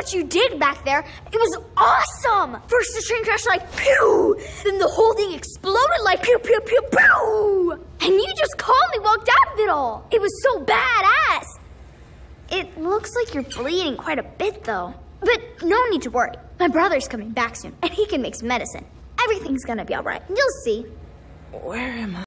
what you did back there. It was awesome. First the train crashed like pew. Then the whole thing exploded like pew, pew, pew, pew. And you just calmly walked out of it all. It was so badass. It looks like you're bleeding quite a bit though. But no need to worry. My brother's coming back soon and he can make some medicine. Everything's gonna be all right. You'll see. Where am I?